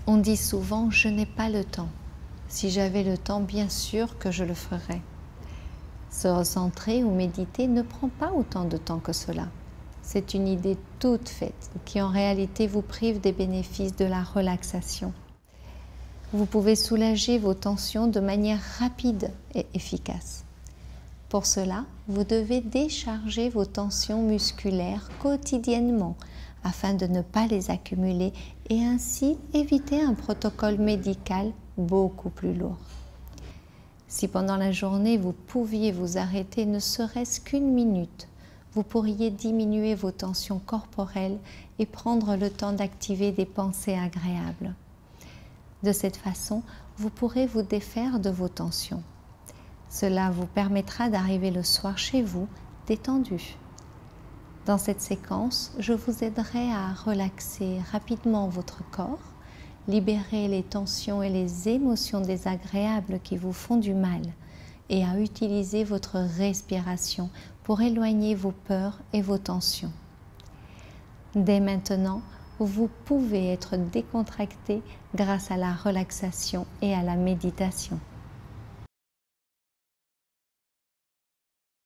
On dit souvent « je n'ai pas le temps ». Si j'avais le temps, bien sûr que je le ferais. Se recentrer ou méditer ne prend pas autant de temps que cela. C'est une idée toute faite qui en réalité vous prive des bénéfices de la relaxation. Vous pouvez soulager vos tensions de manière rapide et efficace. Pour cela, vous devez décharger vos tensions musculaires quotidiennement afin de ne pas les accumuler et ainsi éviter un protocole médical beaucoup plus lourd. Si pendant la journée vous pouviez vous arrêter ne serait-ce qu'une minute, vous pourriez diminuer vos tensions corporelles et prendre le temps d'activer des pensées agréables. De cette façon, vous pourrez vous défaire de vos tensions. Cela vous permettra d'arriver le soir chez vous détendu. Dans cette séquence, je vous aiderai à relaxer rapidement votre corps, libérer les tensions et les émotions désagréables qui vous font du mal et à utiliser votre respiration pour éloigner vos peurs et vos tensions. Dès maintenant, vous pouvez être décontracté grâce à la relaxation et à la méditation.